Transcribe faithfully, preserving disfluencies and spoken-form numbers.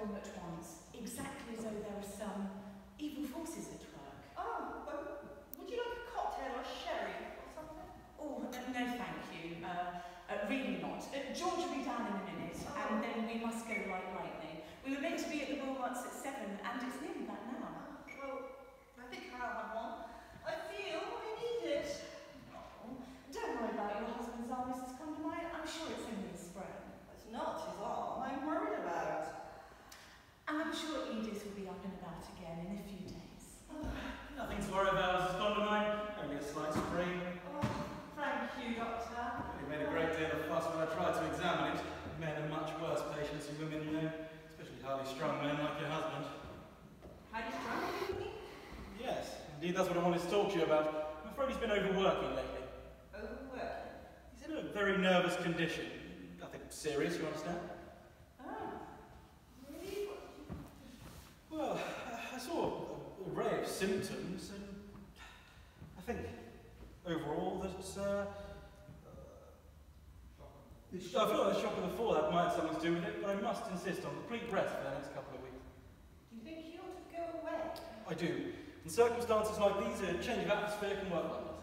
wrong at once, exactly as though there are some evil forces at work. Oh, well, would you like a cocktail or sherry or something? Oh, no, no thank you. Uh, uh, really not. Uh, George will be down in a minute, oh. and then we must go like lightning. We were meant to be at the Walmarts at seven, and it's nearly that now. Oh, well, I think I'll have one. I feel I need it. Oh, don't worry about your husband's arm, Missus Condomine. I'm sure it's only a sprain. It's not his arm I'm worried about. And I'm sure Edith will be up and about again in a few days. Oh, nothing to worry about, Missus Condomine. Only a slight sprain. Oh, thank you, Doctor. You made a great deal of fuss when I tried to examine it. Men are much worse patients than women, you know. Especially highly strung men like your husband. Highly strung, you mean? Yes, indeed, that's what I wanted to talk to you about. I'm afraid he's been overworking lately. Overworking? He's in a very nervous condition. Nothing serious, you understand? Oh, really? Well, I saw a, a array of symptoms, and I think overall that uh, I feel like the shock of the fall that might have something to do with it, but I must insist on complete rest for the next couple of weeks. Do you think he ought to go away? I do. In circumstances like these, a change of atmosphere can work wonders.